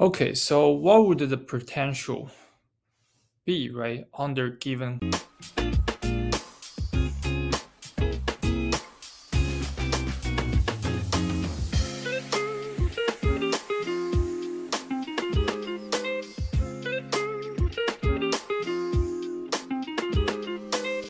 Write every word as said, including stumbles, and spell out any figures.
Okay, so what would the potential be, right, under given